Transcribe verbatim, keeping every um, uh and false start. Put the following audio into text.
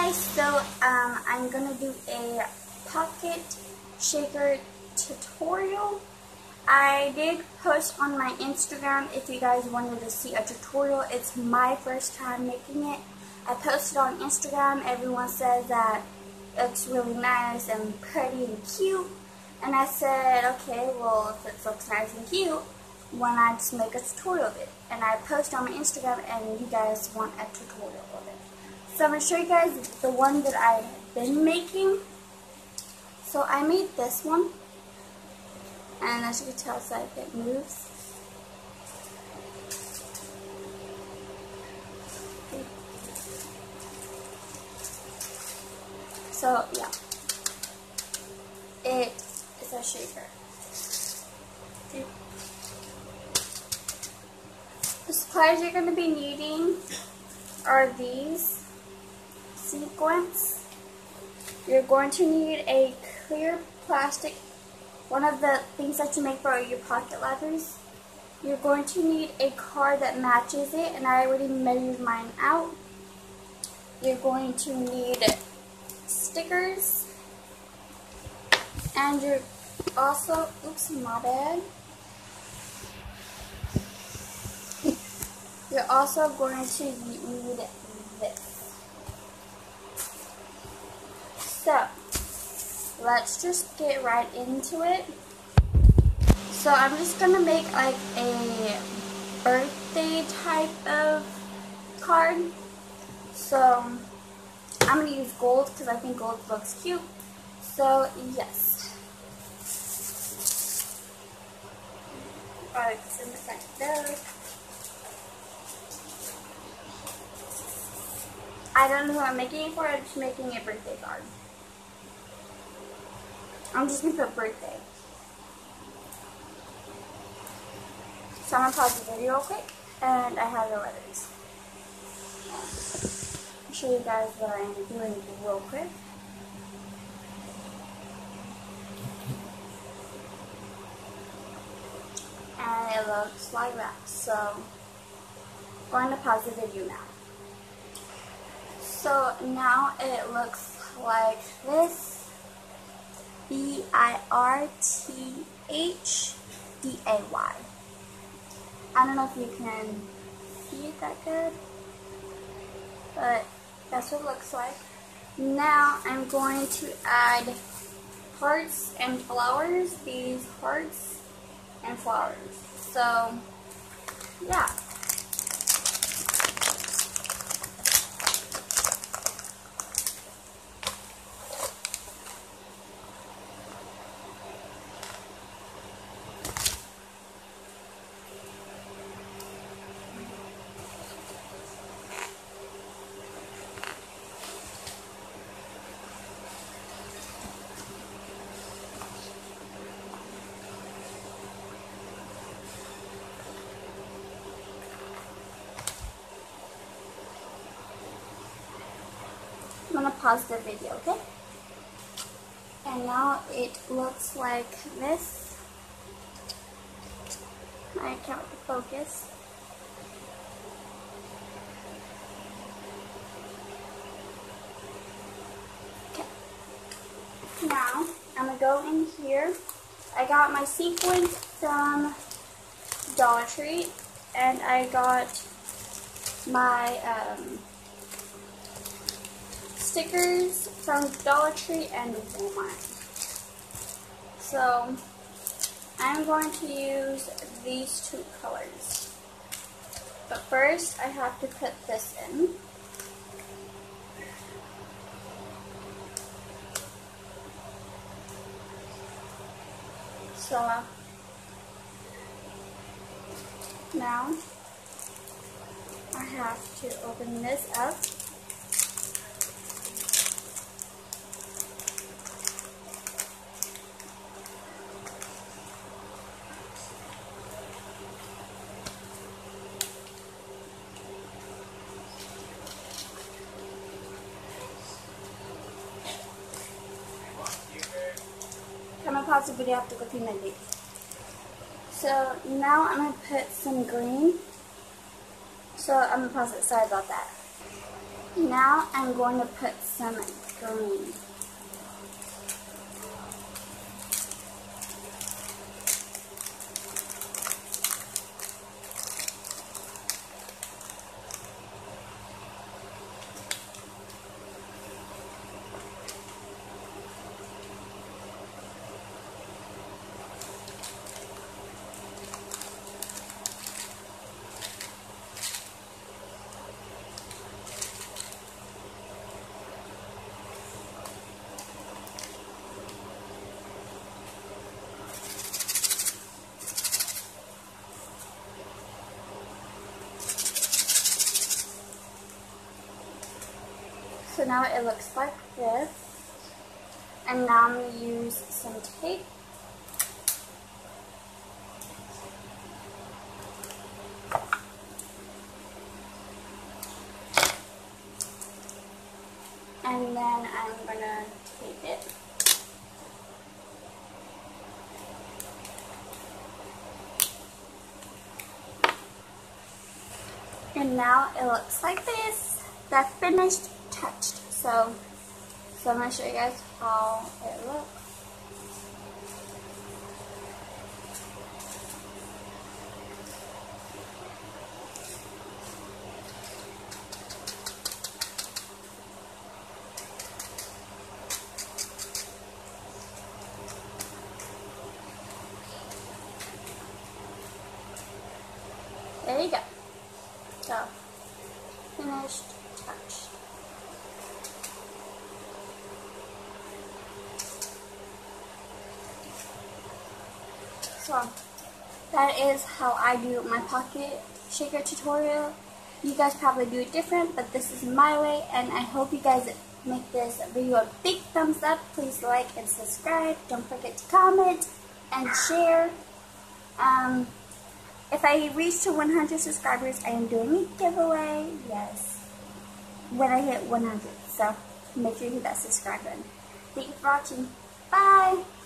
guys, so um, I'm going to do a pocket shaker tutorial. I did post on my Instagram if you guys wanted to see a tutorial. It's my first time making it. I posted on Instagram. Everyone says that it's really nice and pretty and cute. And I said, okay, well, if it looks nice and cute, why not just make a tutorial of it? And I posted on my Instagram, and you guys want a tutorial of it. So I'm going to show you guys the one that I've been making. So I made this one. And as you can tell, it's like it moves. So yeah, it is a shaker. The supplies you're going to be needing are these sequins. You're going to need a clear plastic, one of the things that you make for your pocket levers. You're going to need a card that matches it, and I already measured mine out. You're going to need stickers, and you're also, oops, my bad. You're also going to need this. So, let's just get right into it. So I'm just going to make like a birthday type of card. So I'm going to use gold because I think gold looks cute. So yes. Alright, send it like those. I don't know who I'm making it for, I'm just making a birthday card. I'm just going to put birthday. So I'm going to pause the video real quick, and I have the letters. I'll show you guys what I'm doing real quick. And it looks like that. So I'm going to pause the video now. So now it looks like this. B I R T H D A Y. I don't know if you can see it that good, but that's what it looks like. Now I'm going to add hearts and flowers, these hearts and flowers. So, yeah. I'm going to pause the video, okay? And now it looks like this. I can't focus. Okay. Now, I'm going to go in here. I got my sequins from Dollar Tree, and I got my um, stickers from Dollar Tree and Walmart. So I'm going to use these two colors. But first I have to put this in. So now I have to open this up. I'm going to pause the video after go pee my baby. So now I'm going to put some green. So I'm going to pause it. Sorry about that. Now I'm going to put some green. So now it looks like this. And now I'm going to use some tape. And then I'm going to tape it. And now it looks like this. That's finished, touched. So, so I'm going to show you guys how it looks. There you go. So, finished, touched. So, that is how I do my pocket shaker tutorial. You guys probably do it different, but this is my way, and I hope you guys make this video a big thumbs up. Please like and subscribe. Don't forget to comment and share. Um, if I reach to one hundred subscribers, I am doing a giveaway. Yes, when I hit one hundred. So make sure you hit that subscribe button. Thank you for watching. Bye.